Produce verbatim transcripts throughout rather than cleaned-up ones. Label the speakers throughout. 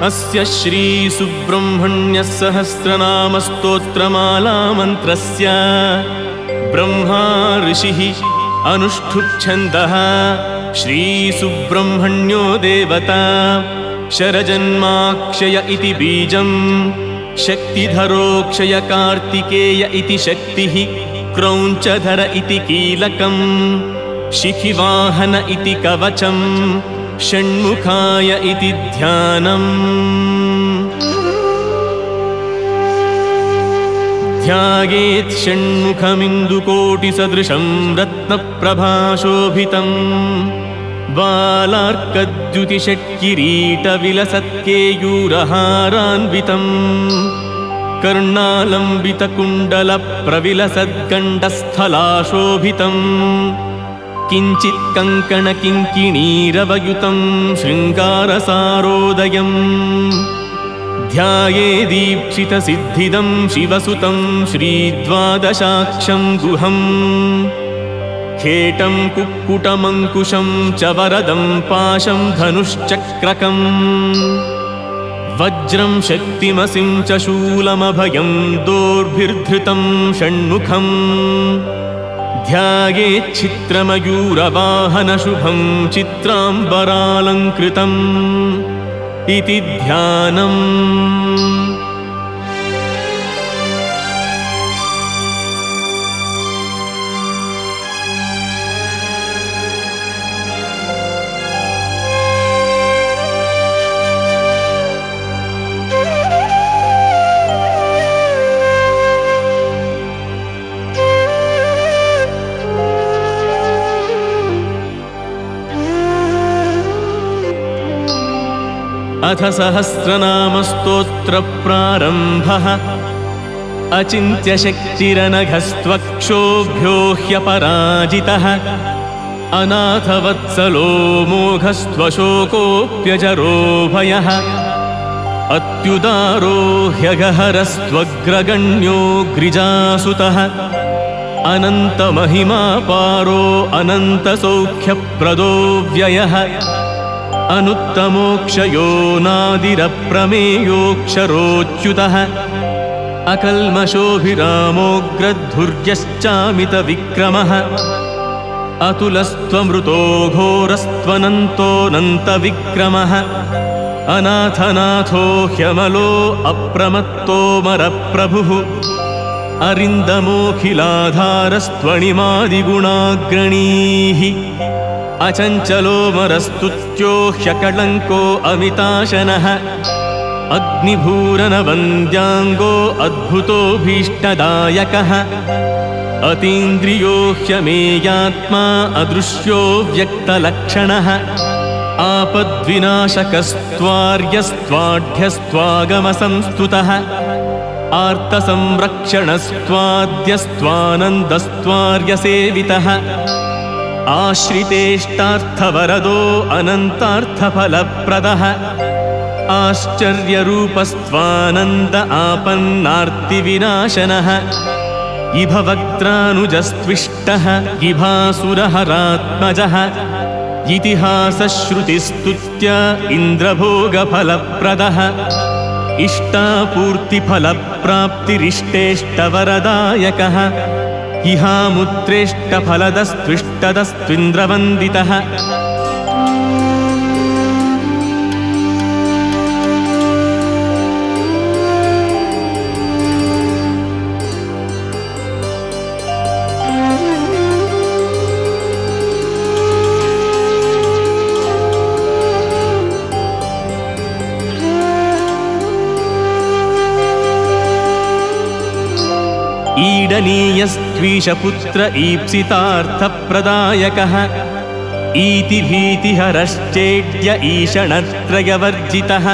Speaker 1: अस्य श्री सुब्रह्मण्य सहस्रनाम स्तोत्रमाला मंत्रस्य ब्रह्मा ऋषिः अनुष्ठुप् श्री सुब्रह्मण्यो देवता शरजन्माक्षय इति बीजं शक्तिधरोक्षय कार्तिकेय इति शक्तिः क्रौञ्चधर इति कीलकं शिखिवाहन इति कवचं षण्मुखाय इति ध्यानम् ध्यायेत् षण्मुखमिन्दुकोटिसदृशं रत्नप्रभाशोभितं बालार्कद्युतिषट्किरीटविलसत्केयूरहारान्वितं कर्णालम्बितकुण्डलप्रविलसद्गण्डस्थलाशोभितं किञ्चित् कङ्कणकिङ्किणीरवयुतं शृङ्गारसारोदयम् ध्यायेदीप्सितसिद्धिदं शिवसुतं श्रीद्वादशाक्षं गुहम् खेटं कुक्कुटमङ्कुशं च वरदं पाशं धनुश्चक्रकम् वज्रं शक्तिमसिं च शूलमभयं दोर्भिर्धृतं षण्मुखम् ध्यायेच्छित्रमयूरवाहनशुभं चित्राम्बरालङ्कृतम् इति ध्यानम् अथ सहस्रनामस्तोत्रप्रारम्भः अचिन्त्यशक्तिरनघस्त्वक्षोभ्यो ह्यपराजितः अनाथवत्सलो मोघस्त्वशोकोऽप्यजरो भयः अत्युदारो ह्यगहरस्त्वग्रगण्यो ग्रिजासुतः अनन्तमहिमापारो अनन्तसौख्यप्रदो व्ययः अनुत्तमोक्षयो नादिरप्रमेयोऽक्षरोच्युतः अकल्मषोऽभिरामोऽग्रद्धुर्यश्चामितविक्रमः अतुलस्त्वमृतो घोरस्त्वनन्तोऽनन्तविक्रमः अनाथनाथो ह्यमलो अप्रमत्तोऽमरप्रभुः अरिन्दमोऽखिलाधारस्त्वणिमादिगुणाग्रणीः अचञ्चलोऽमरस्तुत्यो ह्यकलङ्को अमिताशनः अग्निभूरनवन्द्याङ्गो अद्भुतोऽभीष्टदायकः अतीन्द्रियो ह्यमेयात्मा अदृश्यो व्यक्तलक्षणः आपद्विनाशकस्त्वार्यस्त्वाढ्यस्त्वागमसंस्तुतः आर्तसंरक्षणस्त्वाद्यस्त्वानन्दस्त्वार्यसेवितः आश्रितेष्टार्थवरदो अनन्तार्थफलप्रदः आश्चर्यरूपस्त्वानन्द आपन्नार्तिविनाशनः इभवक्त्रानुजस्त्विष्टः इभासुरहरात्मजः इतिहासश्रुतिस्तुत्य इन्द्रभोगफलप्रदः इष्टापूर्तिफलप्राप्तिरिष्टेष्टवरदायकः इहामुत्रेष्टफलदस्त्विष्टदस्त्विन्द्रवन्दितः ईडनीयस्त्वीशपुत्र ईप्सितार्थप्रदायकः ईतिभीतिहरश्चेड्य ईषणत्रयवर्जितः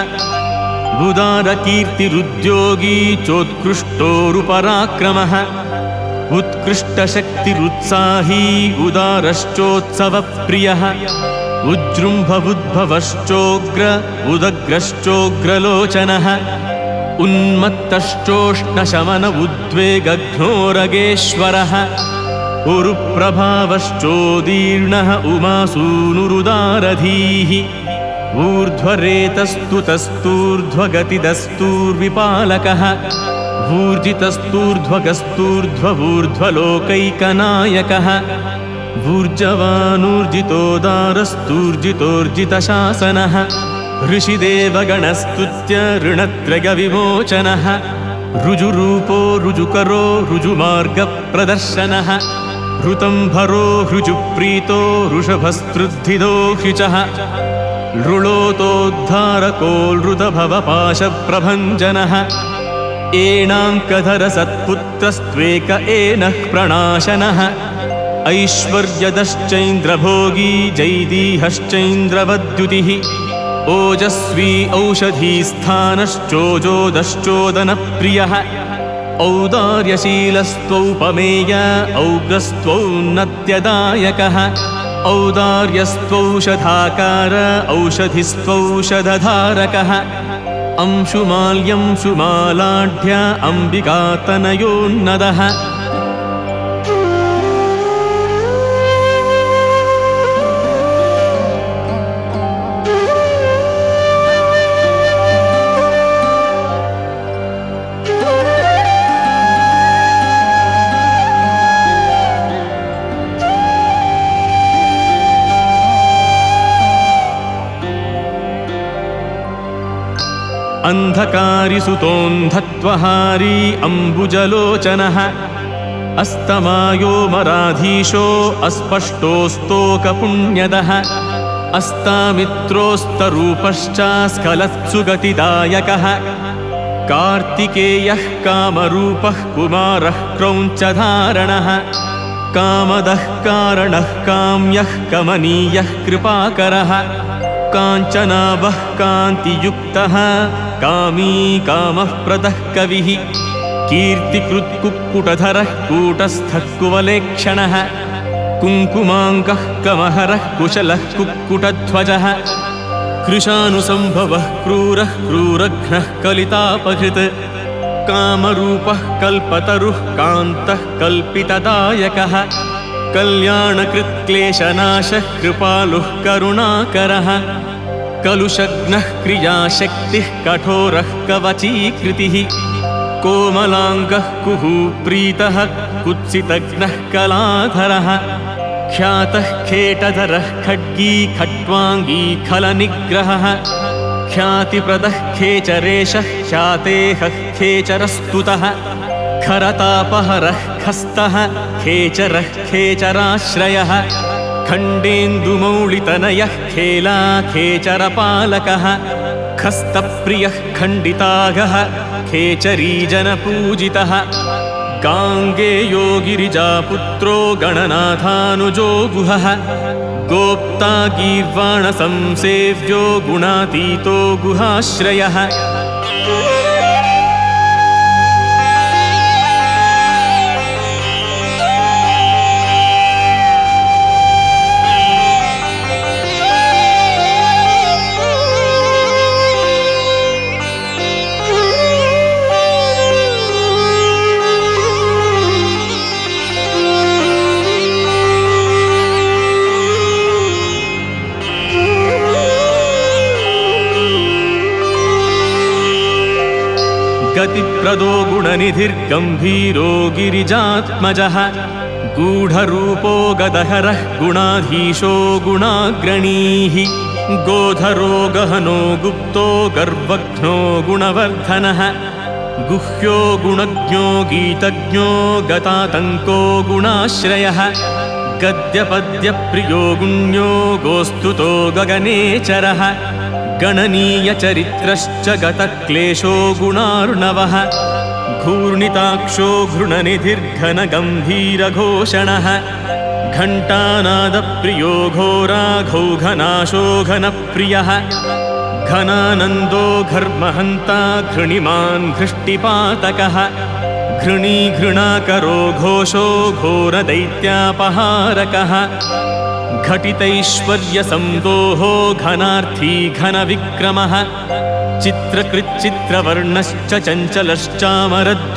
Speaker 1: उदारकीर्तिरुद्योगी चोत्कृष्टोरुपराक्रमः उत्कृष्टशक्तिरुत्साही उदारश्चोत्सवप्रियः उज्जृम्भवुद्भवश्चोग्र उदग्रश्चोग्रलोचनः उन्मत्तश्चोष्णशमन उद्वेगघ्नोरगेश्वरः उरुप्रभावश्चोदीर्णः उमासूनुरुदारधीः ऊर्ध्वरेतस्तुतस्तूर्ध्वगतिदस्तूर्विपालकः ऊर्जितस्तूर्ध्वगस्तूर्ध्वऊर्ध्वलोकैकनायकः ऊर्जवानूर्जितोदारस्तूर्जितोर्जितशासनः ऋषिदेवगणस्तुत्य ऋणत्रयविमोचनः ऋजुरूपो ऋजुकरो ऋजुमार्गप्रदर्शनः ऋतंभरो ऋजुप्रीतो ऋषभस्तृद्धिदो ह्युचः लृळोतोद्धारकोऽलृतभवपाशप्रभञ्जनः एणाङ्कधरसत्पुत्रस्त्वेक एनः प्रणाशनः ऐश्वर्यदश्चैन्द्रभोगी जैदीहश्चैन्द्रवद्युतिः ओजस्वी औषधीस्थानश्चोजोदश्चोदनप्रियः औदार्यशीलस्त्वौपमेय औग्रस्त्वौन्नत्यदायकः औदार्यस्त्वौषधाकार औषधिस्त्वौषधधारकः अंशुमाल्यंशुमालाढ्य अम्बिकातनयोन्नदः अन्धकारिसुतोऽन्धत्वहारी अम्बुजलोचनः अस्तमायो मराधीशो अस्पष्टोस्तोकपुण्यदः अस्तामित्रोस्तरूपश्चास्खलत्सुगतिदायकः कार्तिकेयः कामरूपः कुमारः क्रौञ्चधारणः कामदः कारणः काम्यः कमनीयः कृपाकरः काञ्चनाभः कान्तियुक्तः कामी कामः प्रदः कविः कीर्तिकृत्कुक्कुटधरः कूटस्थः कुवलेक्षणः कुङ्कुमाङ्गः कमहरः कुशलः कुक्कुटध्वजः कृशानुसम्भवः क्रूरः क्रूरघ्नः कलितापहृत् कामरूपः कल्पतरुः कान्तः कल्पितदायकः कल्याणकृत्क्लेशनाशः कृपालुः करुणाकरः कलुषघ्नः क्रियाशक्तिः कठोरः कवचीकृतिः कोमलाङ्गः कुहूप्रीतः कुत्सितघ्नः कलाधरः ख्यातः खेटधरः खड्गी खट्वाङ्गी खलनिग्रहः ख्यातिप्रदः खेचरेशः ख्यातेहः खेचरस्तुतः खरतापहरः खस्तः खेचरः खेचराश्रयः खण्डेन्दुमौलितनयः खेला खेचरपालकः खस्तप्रियः खण्डिताघः खेचरीजनपूजितः गाङ्गेयो गिरिजापुत्रो गणनाथानुजो गुहः गोप्ता गीर्वाणसंसेव्यो गुणातीतो गुहाश्रयः गतिप्रदो गुणनिधिर्गम्भीरो गिरिजात्मजः गूढरूपो गदहरः गुणाधीशो गुणाग्रणीः गोधरो गहनो गुप्तो गर्वघ्नो गुणवर्धनः गुह्यो गुणज्ञो गीतज्ञो गतातङ्को गुणाश्रयः गद्यपद्यप्रियो गुण्यो गोस्तुतो गगनेचरः गणनीयचरित्रश्च गतक्लेशो गुणार्णवः घूर्णिताक्षो घृणनिधिर्घनगम्भीरघोषणः घण्टानादप्रियो घोराघौघनाशो घनप्रियः घनानन्दो घर्महन्ता घृणिमान् घृष्टिपातकः घृणीघृणाकरो घोषो घोरदैत्यापहारकः घटितैश्वर्यसंदोहो घनार्थी घनविक्रमः चित्रकृच्चित्रवर्णश्च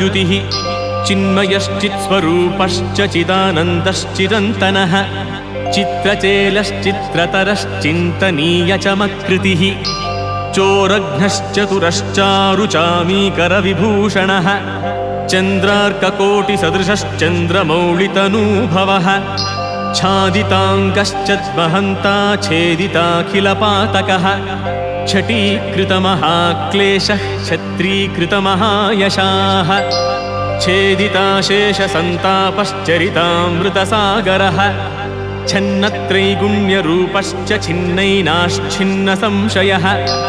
Speaker 1: चञ्चलश्चामरद्युतिः चिन्मयश्चित्स्वरूपश्च चिदानन्दश्चिरन्तनः चित्रचेलश्चित्रतरश्चिन्तनीयचमत्कृतिः चोरघ्नश्चतुरश्चारुचामीकरविभूषणः चन्द्रार्ककोटिसदृशश्चन्द्रमौळितनूभवः छादिताङ्गश्चद्महन्ता छेदिताखिलपातकः छटीकृतमहाक्लेशः क्षत्रीकृतमहायशाः छेदिताशेषसन्तापश्चरितामृतसागरः छन्नत्रैगुण्यरूपश्च छिन्नैनाश्छिन्नसंशयः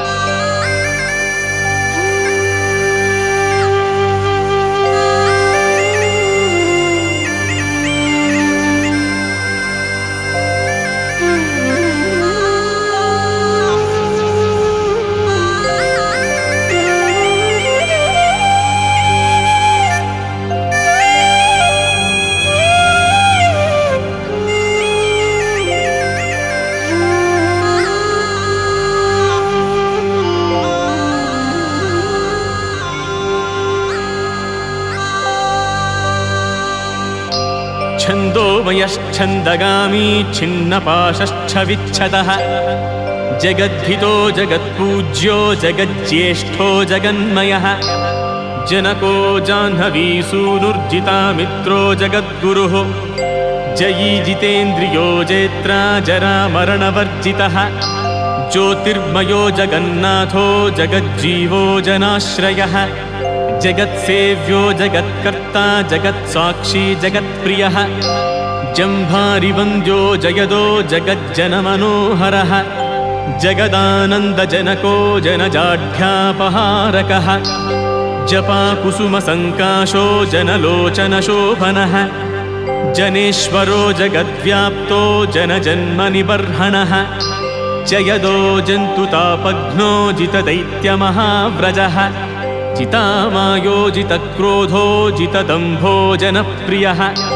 Speaker 1: छन्दोमयश्छन्दगामी छिन्नपाशश्छविच्छतः जगद्धितो जगत्पूज्यो जगज्ज्येष्ठो जगन्मयः जनको जाह्नवीसूनुर्जितामित्रो जगद्गुरुः जयी जितेन्द्रियो जेत्रा जरामरणवर्जितः ज्योतिर्मयो जगन्नाथो जगज्जीवो जनाश्रयः जगत्सेव्यो जगत्कर्ता जगत्साक्षी जगत्प्रियः जम्भारिवन्द्यो जयदो जगज्जनमनोहरः जगदानन्दजनको जनजाढ्यापहारकः जपाकुसुमसङ्काशो जनलोचनशोभनः जनेश्वरो जगद्व्याप्तो जनजन्मनिबर्हणः जयदो जन्तुतापघ्नो जितदैत्यमहाव्रजः जितामायो जितक्रोधो जितदम्भो जनप्रियः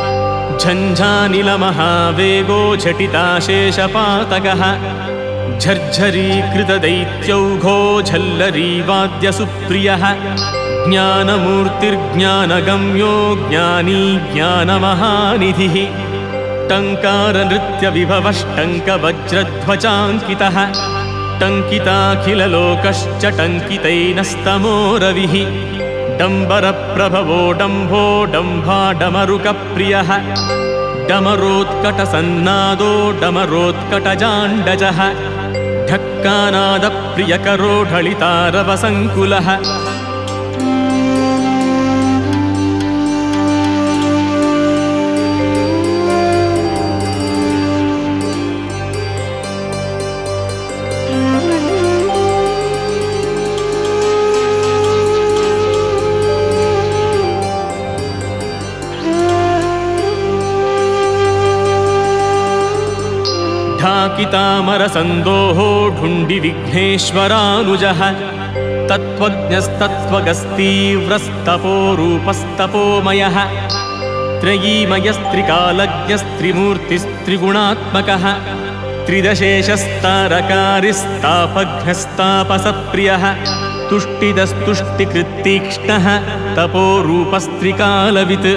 Speaker 1: झञ्झानिलमहावेगो झटिताशेषपातकः झर्झरीकृतदैत्यौघो झल्लरीवाद्यसुप्रियः ज्ञानमूर्तिर्ज्ञानगम्यो ज्ञानी ज्ञानमहानिधिः टङ्कारनृत्यविभवष्टङ्कवज्रध्वजाङ्कितः टङ्किताखिललोकश्च टङ्कितैनस्तमो रविः डम्बरप्रभवो डम्भो डम्भाडमरुकप्रियः डमरोत्कटसन्नादो डमरोत्कटजाण्डजः ढक्कानादप्रियकरो ढलितारवसङ्कुलः ढाकितामरसन्दोहो ढुण्डिविघ्नेश्वरानुजः तत्त्वज्ञस्तत्त्वगस्तीव्रस्तपोरूपस्तपोमयः त्रयीमयस्त्रिकालज्ञस्त्रिमूर्तिस्त्रिगुणात्मकः त्रिदशेषस्तारकारिस्तापघ्नस्तापसप्रियः तुष्टिदस्तुष्टिकृत्तीक्ष्णः तपोरूपस्त्रिकालवित्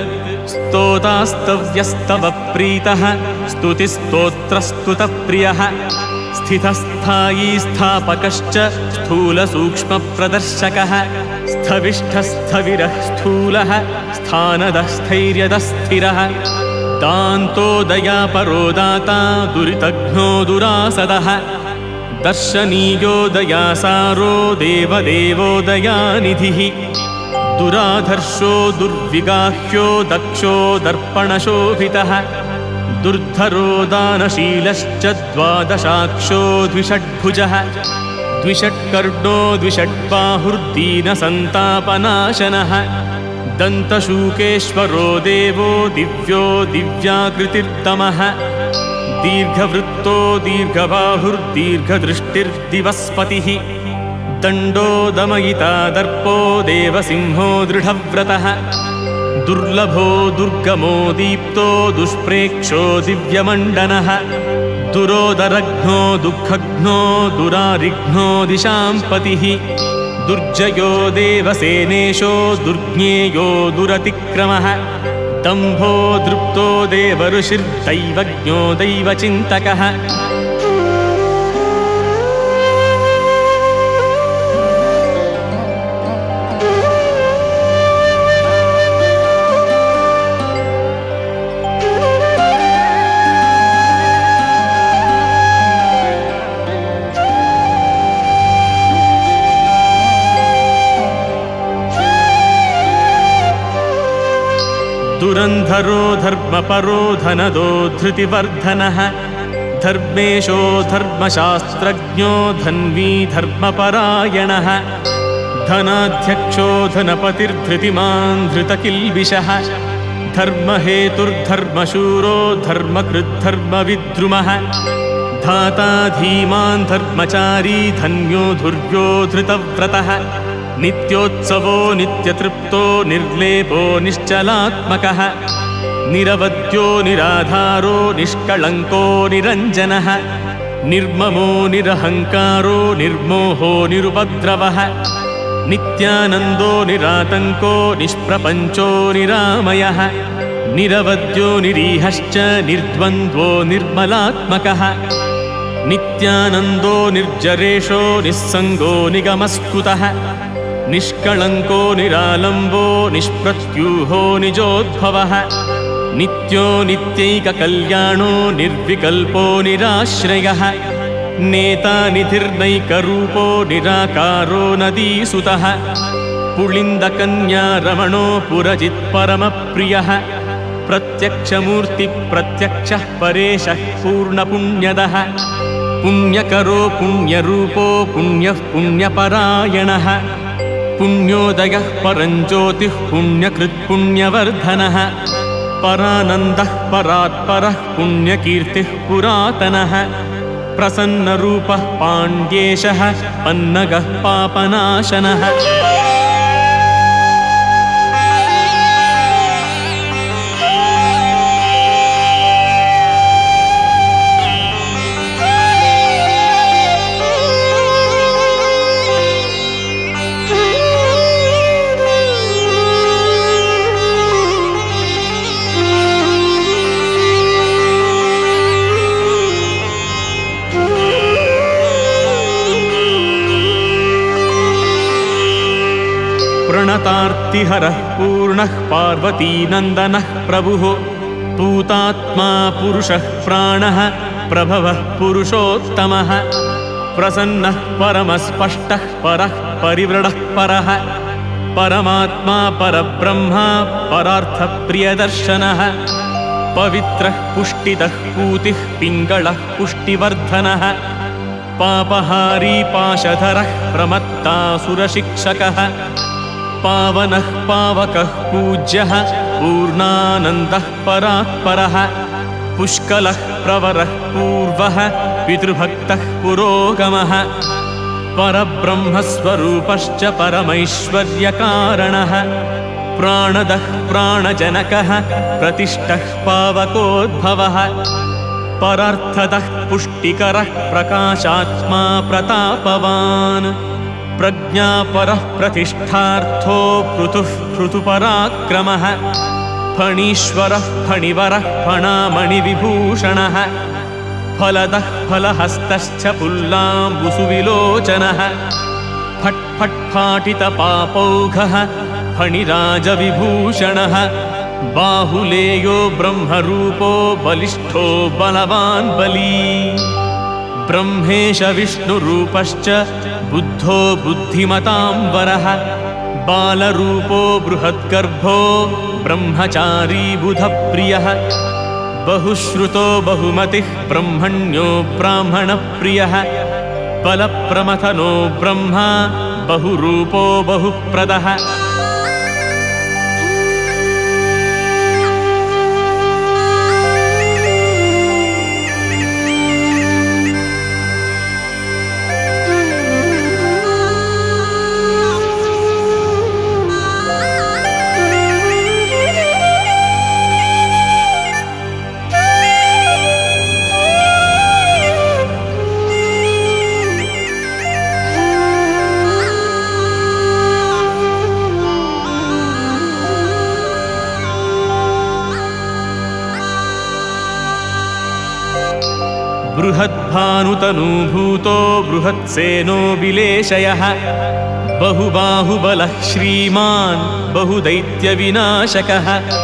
Speaker 1: स्तोतास्तव्यस्तवप्रीतः स्तुतिस्तोत्रस्तुतप्रियः स्थितस्थायी स्थापकश्च स्थूलसूक्ष्मप्रदर्शकः स्थविष्ठस्थविरः स्थूलः स्थानदस्थैर्यदस्थिरः दान्तोदयापरो दाता दुरितघ्नो दुरासदः दर्शनीयो दयासारो देवदेवो दयानिधिः दुराधर्षो दुर्विगाह्यो दक्षो दर्पणशोभितः दुर्धरो दानशीलश्च द्वादशाक्षो द्विषड्भुजः द्विषट्कर्णो द्विषड्बाहुर्दीनसन्तापनाशनः दन्तशूकेश्वरो देवो दिव्यो दिव्याकृतिर्दमः दीर्घवृत्तो दीर्घबाहुर्दीर्घदृष्टिर्दिवस्पतिः दण्डो दमयिता दर्पो देवसिंहो दृढव्रतः दुर्लभो दुर्गमो दीप्तो दुष्प्रेक्षो दिव्यमण्डनः दुरोदरघ्नो दुःखघ्नो दुरारिघ्नो दिशाम्पतिः दुर्जयो देवसेनेशो दुर्ज्ञेयो दुरतिक्रमः दम्भो दृप्तो देवऋषिर्दैवज्ञो दैवचिन्तकः दुरन्धरो धर्मपरो धनदो धृतिवर्धनः धर्मेशो धर्मशास्त्रज्ञो धन्वी धर्मपरायणः धनाध्यक्षो धनपतिर्धृतिमान् धृतकिल्बिषः धर्महेतुर्धर्मशूरो धर्मकृद्धर्मविद्रुमः धाता धीमान् धर्मचारी धन्यो धुर्यो धृतव्रतः नित्योत्सवो नित्यतृप्तो निर्लेपो निश्चलात्मकः निरवद्यो निराधारो निष्कळङ्को निरञ्जनः निर्ममो निरहङ्कारो निर्मोहो निरुपद्रवः नित्यानन्दो निरातङ्को निष्प्रपञ्चो निरामयः निरवद्यो निरीहश्च निर्द्वन्द्वो निर्मलात्मकः नित्यानन्दो निर्जरेशो निस्सङ्गो निगमस्कुतः निष्कळङ्को निरालम्बो निष्प्रत्यूहो निजोद्भवः नित्यो नित्यैककल्याणो निर्विकल्पो निराश्रयः नेता निधिर्नैकरूपो निराकारो नदीसुतः पुलिन्दकन्या रमणो पुरजित्परमप्रियः प्रत्यक्षमूर्तिप्रत्यक्षः परेशः पूर्णपुण्यदः पुण्यकरो पुण्यरूपो पुण्यः पुण्यपरायणः पुण्योदयः परञ्ज्योतिः पुण्यकृत्पुण्यवर्धनः परानन्दः परात्परः पुण्यकीर्तिः पुरातनः प्रसन्नरूपः पाण्ड्येशः पन्नगः पापनाशनः प्रणतार्तिहरः पूर्णः पार्वतीनन्दनः प्रभुः पूतात्मा पुरुषः प्राणः प्रभवः पुरुषोत्तमः प्रसन्नः परमस्पष्टः परः परिव्रडः परः परमात्मा परब्रह्मा परार्थप्रियदर्शनः पवित्रः पुष्टिदः पूतिः पिङ्गळः पुष्टिवर्धनः पापहारी पाशधरः प्रमत्तासुरशिक्षकः पावनः पावकः पूज्यः पूर्णानन्दः परात्परः पुष्कलः प्रवरः पूर्वः पितृभक्तः पुरोगमः परब्रह्मस्वरूपश्च परमैश्वर्यकारणः प्राणदः प्राणजनकः प्रतिष्ठः पावकोद्भवः परार्थदः पुष्टिकरः प्रकाशात्मा प्रतापवान् प्रज्ञापरः प्रतिष्ठार्थो पृथुः पृथुपराक्रमः फणीश्वरः फणिवरः फणामणिविभूषणः फलदः फलहस्तश्च पुल्लाम्बुसुविलोचनः फट्फट्फाटितपापौघः फणिराजविभूषणः बाहुलेयो ब्रह्मरूपो बलिष्ठो बलवान् बली ब्रह्मेश विष्णुरूपश्च बुद्धो बुद्धिमतां वरः बालरूपो बृहद्गर्भो ब्रह्मचारी बुधप्रियः बहुश्रुतो बहुमतिः ब्रह्मण्यो ब्राह्मणप्रियः बलप्रमथनो ब्रह्मा बहुरूपो बहुप्रदः बृहद्भानुतनूभूतो बृहत्सेनो विलेशयः बहुबाहुबलः श्रीमान् बहुदैत्यविनाशकः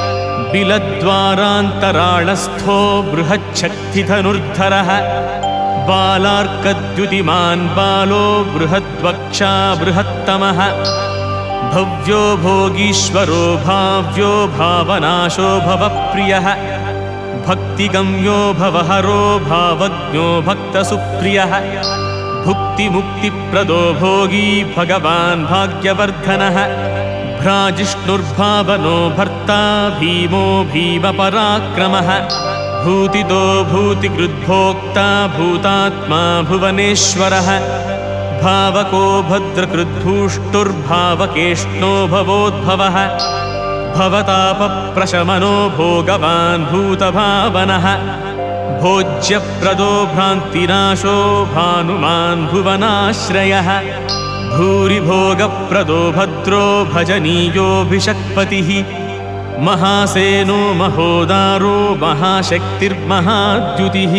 Speaker 1: बिलद्वारान्तराळस्थो बृहच्छक्तिधनुर्धरः बालार्कद्युतिमान् बालो बृहद्वक्षा बृहत्तमः भव्यो भोगीश्वरो भाव्यो भावनाशो भवप्रियः भक्तिगम्यो भवहरो भावज्ञो भक्तसुप्रियः भुक्तिमुक्तिप्रदो भोगी भगवान् भाग्यवर्धनः भ्राजिष्णुर्भावनो भर्ता भीमो भीमपराक्रमः भूतिदो भूतिकृद्भोक्ता भूतात्मा भुवनेश्वरः भावको भद्रकृद्भूष्टुर्भावकेष्णो भवोद्भवः भवतापप्रशमनो भोगवान् भूतभावनः भोज्यप्रदो भ्रान्तिनाशो भानुमान् भुवनाश्रयः भूरिभोगप्रदो भद्रो भजनीयोऽभिषक्पतिः महासेनो महोदारो महाशक्तिर्महाद्युतिः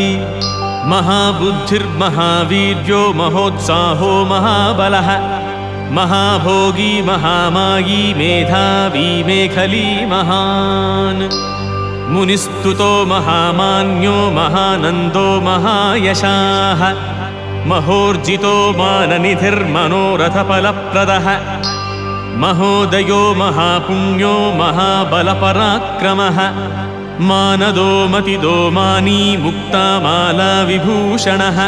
Speaker 1: महाबुद्धिर्महावीर्यो महोत्साहो महाबलः महाभोगी महामायी मेधावी मेखली महान् मुनिस्तुतो महामान्यो महानन्दो महायशाः महोर्जितो माननिधिर्मनोरथफलप्रदः महोदयो महापुण्यो महाबलपराक्रमः मानदो मतिदो मानी मुक्तामाला विभूषणः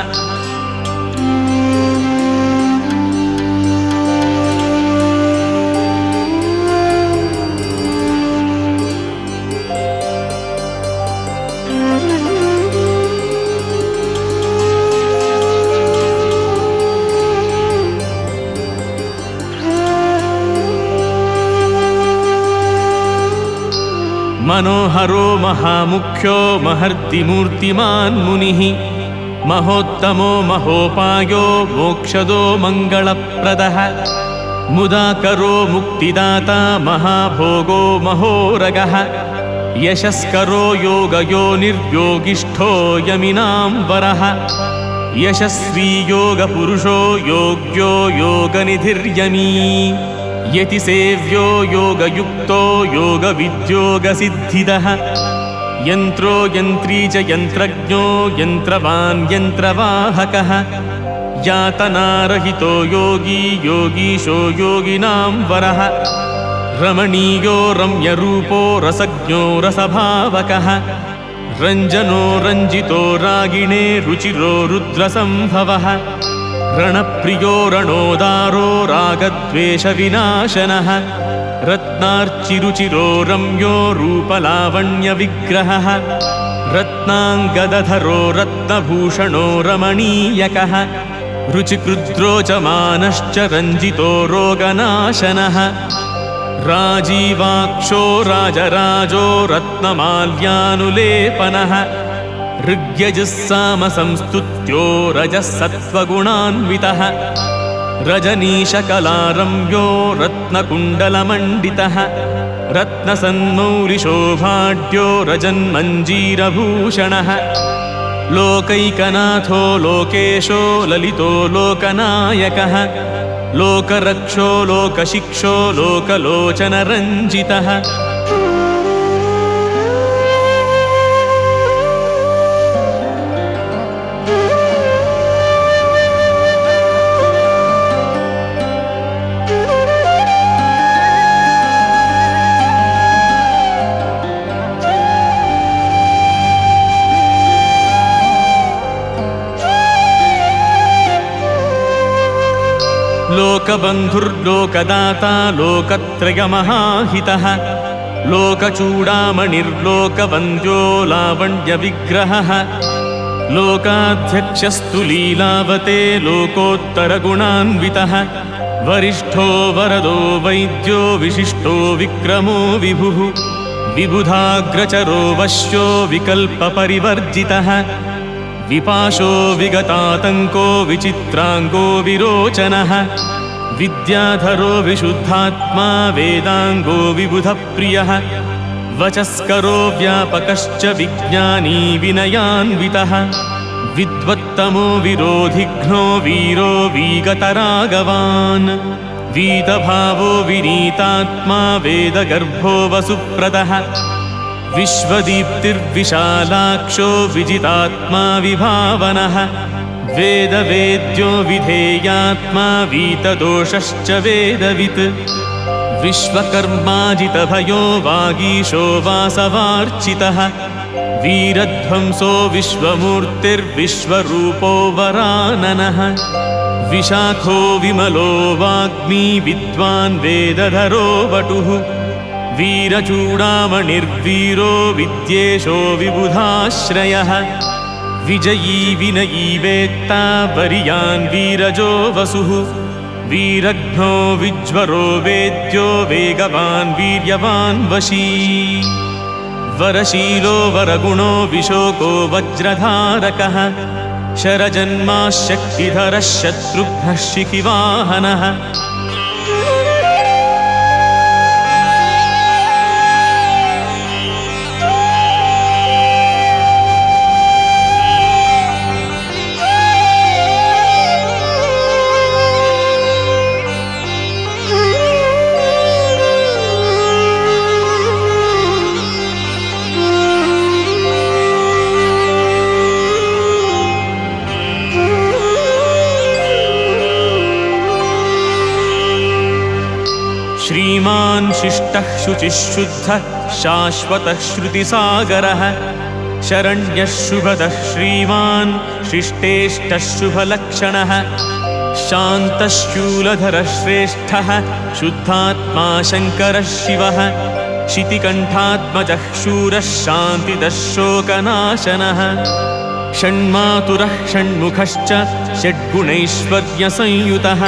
Speaker 1: मनोहरो महामुख्यो महर्तिमूर्तिमान् मुनिः महोत्तमो महोपायो मोक्षदो मङ्गलप्रदः मुदाकरो मुक्तिदाता महाभोगो महोरगः यशस्करो योगयो निर्योगिष्ठो यमिनाम्बरः यशस्वी योगपुरुषो योग्यो योगनिधिर्यमी यतिसेव्यो योगयुक्तो योगविद्योगसिद्धिदः यन्त्रो यन्त्री च यन्त्रज्ञो यन्त्रवान् यन्त्रवाहकः यातनारहितो योगी योगीशो योगिनां वरः रमणीयो रम्यरूपो रसज्ञो रसभावकः रञ्जनो रञ्जितो रागिणे रुचिरो रुद्रसम्भवः रणप्रियो रणोदारो रागद्वेषविनाशनः रत्नार्चिरुचिरो रम्यो रूपलावण्यविग्रहः रत्नाङ्गदधरो रत्नभूषणो रमणीयकः रुचिकृद्रोचमानश्च रञ्जितो रोगनाशनः राजीवाक्षो राजराजो रत्नमाल्यानुलेपनः ऋग्यजुस्सामसंस्तुत्यो रजः सत्त्वगुणान्वितः रजनीशकलारम्यो रत्नकुण्डलमण्डितः रत्नसन्मौलिशोभाढ्यो रजन्मञ्जीरभूषणः लोकैकनाथो लोकेशो ललितो लोकनायकः लोकरक्षो लोकशिक्षो लोकलोचनरञ्जितः लोकबन्धुर्लोकदाता लोकत्रयमहाहितः लोकचूडामणिर्लोकवन्द्यो लावण्यविग्रहः लोकाध्यक्षस्तु लीलावते लोकोत्तरगुणान्वितः वरिष्ठो वरदो वैद्यो विशिष्टो विक्रमो विभुः विबुधाग्रचरो वश्यो विकल्पपरिवर्जितः विपाशो विगतातङ्को विचित्राङ्गो विरोचनः विद्याधरो विशुद्धात्मा वेदाङ्गो विबुधप्रियः वचस्करो व्यापकश्च विज्ञानी विनयान्वितः विद्वत्तमो विरोधिघ्नो वीरो वीगतरागवान् वीतभावो विनीतात्मा वेदगर्भो वसुप्रदः विश्वदीप्तिर्विशालाक्षो विजितात्मा विभावनः वेदवेद्यो विधेयात्मा वीतदोषश्च वेदवित् विश्वकर्माजितभयो वागीशो वासवार्चितः वीरध्वंसो विश्वमूर्तिर्विश्वरूपो वराननः विशाखो विमलो वाग्मी विद्वान् वेदधरो वटुः वीरचूडामणिर्वीरो विद्येशो विबुधाश्रयः विजयी विनयी वेत्ता वरियान् वीरजो वसुः वीरघ्नो विज्वरो वेद्यो वेगवान् वीर्यवान् वशी वरशीलो वरगुणो विशोको वज्रधारकः शरजन्मा शक्तिधरः शत्रुघ्नः शिखिवाहनः श्रीमान् शिष्टः शुचिः शुद्धः शाश्वतः श्रुतिसागरः शरण्यः शुभदः श्रीमान् शिष्टेष्टः शुभलक्षणः शान्तः शूलधरः श्रेष्ठः शुद्धात्मा शङ्करः शिवः शितिकण्ठात्मजः शूरः शान्तिदः शोकनाशनः षण्मातुरः षण्मुखश्च षड्गुणैश्वर्यसंयुतः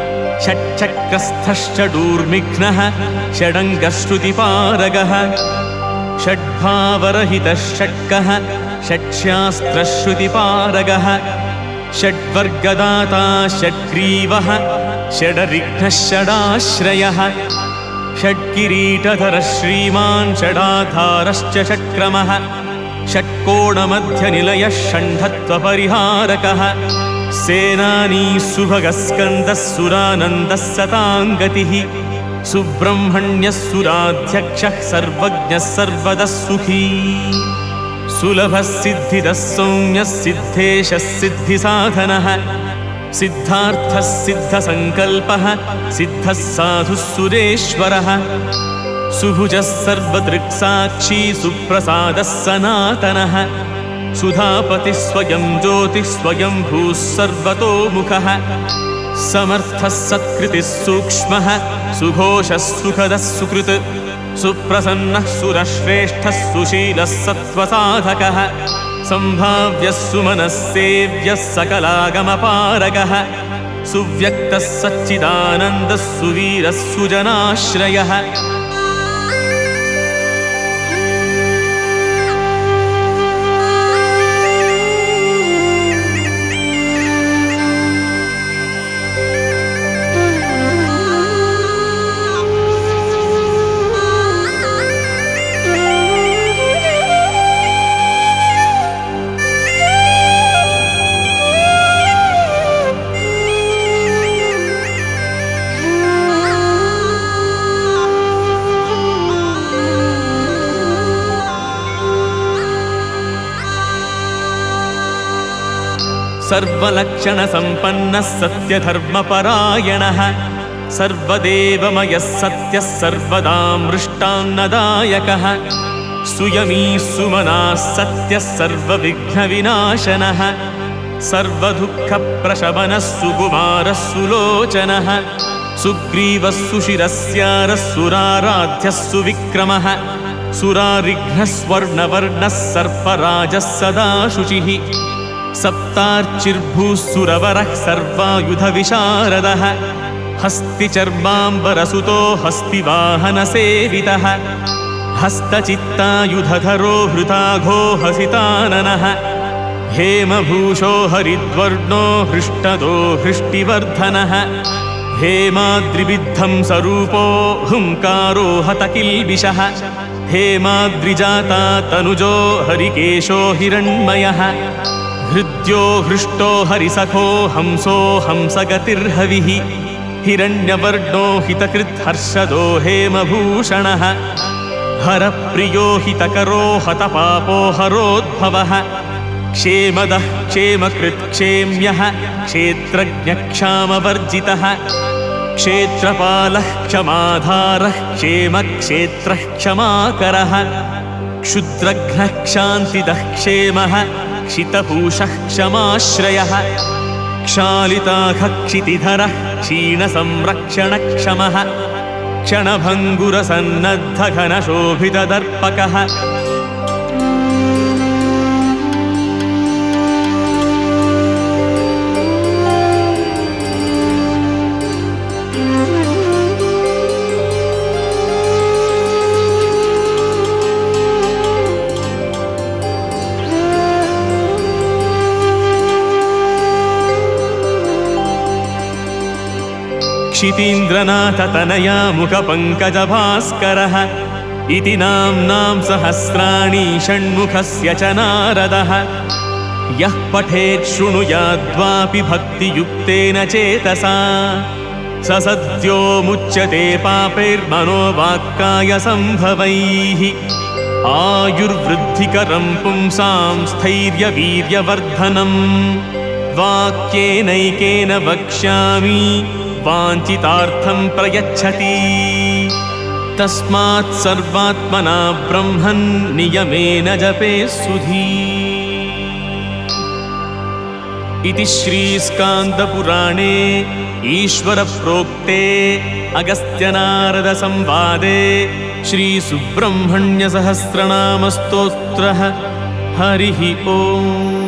Speaker 1: षट्चक्रस्थश्चडूर्मिघ्नः षडङ्गश्रुतिपारगः षड्भावरहितः षट्कः षट्शास्त्रश्रुतिपारगः षड्वर्गदाता षड्ग्रीवः षडरिघ्नः षडाश्रयः षड्किरीटधरः श्रीमान् षडाधारश्च षट्क्रमः षट्कोणमध्यनिलयः षण्ढत्वपरिहारकः सेनानी सुभगस्कन्दः सुरानन्दः सताङ्गतिः सुब्रह्मण्यः सुराध्यक्षः सर्वज्ञः सर्वदः सुखी सुलभः सिद्धिदः सौम्यः सिद्धेशः सिद्धिसाधनः सिद्धार्थः सिद्धसङ्कल्पः सिद्धः साधुः सुरेश्वरः सुभुजः सर्वदृक्साक्षी सुप्रसादः सनातनः सुधापतिः स्वयं ज्योतिः स्वयं भूः सर्वतोमुखः समर्थः सत्कृतिः सूक्ष्मः सुघोषः सुखदः सुकृत् सुप्रसन्नः सुरश्रेष्ठः सुशीलः सत्त्वसाधकः सम्भाव्यः सुमनः सेव्यः सकलागमपारगः सुव्यक्तः सच्चिदानन्दः सुवीरः सुजनाश्रयः सर्वलक्षणसम्पन्नः सत्यधर्मपरायणः सर्वदेवमयः सत्यः सर्वदामृष्टान्नदायकः सुयमी सुमनाः सत्यः सर्वविघ्नविनाशनः सर्वदुःखप्रशमनः सुकुमारः सुलोचनः सुग्रीवः सुशिरस्यारः सुराराध्यः सुविक्रमः सुरारिघ्नः स्वर्णवर्णः सर्पराजः सदा शुचिः सप्तार्चिर्भूः सुरवरः सर्वायुधविशारदः हस्तिचर्माम्बरसुतो हस्तिवाहनसेवितः हस्तचित्तायुधधरो हृताघो हसिताननः हेमभूषो हरिद्वर्णो हृष्टदो हृष्टिवर्धनः हेमाद्रिविद्धं स्वरूपो हुङ्कारो हतकिल्बिषः हेमाद्रिजाता तनुजो हरिकेशो हिरण्मयः हृद्यो हृष्टो हरिसखो हंसो हंसगतिर्हविः हिरण्यवर्णो हितकृद्हर्षदो हेमभूषणः हरप्रियो हितकरो हतपापो हरोद्भवः क्षेमदः क्षेमकृत् क्षेम्यः क्षेत्रज्ञक्षामवर्जितः क्षेत्रपालः क्षमाधारः क्षेमक्षेत्रः क्षमाकरः क्षुद्रघ्नः क्षान्तिदः क्षेमः क्षितपूषः क्षमाश्रयः क्षालिताखः क्षितिधरः क्षीणसंरक्षणक्षमः क्षणभङ्गुरसन्नद्धघनशोभितदर्पकः क्षितीन्द्रनाथतनया मुखपङ्कजभास्करः इति नाम्नां सहस्राणि षण्मुखस्य च नारदः यः पठेत् शृणुयाद्वापि भक्तियुक्तेन चेतसा स सद्यो मुच्यते पापैर्मनोवाक्कायसम्भवैः आयुर्वृद्धिकरं पुंसां स्थैर्यवीर्यवर्धनम् वाक्येनैकेन वक्ष्यामि वाञ्छितार्थं प्रयच्छति तस्मात् सर्वात्मना ब्रह्मन् नियमेन जपे सुधी इति श्रीस्कान्दपुराणे ईश्वरप्रोक्ते अगस्त्यनारदसंवादे श्रीसुब्रह्मण्यसहस्रनामस्तोत्रः हरिः ओम्।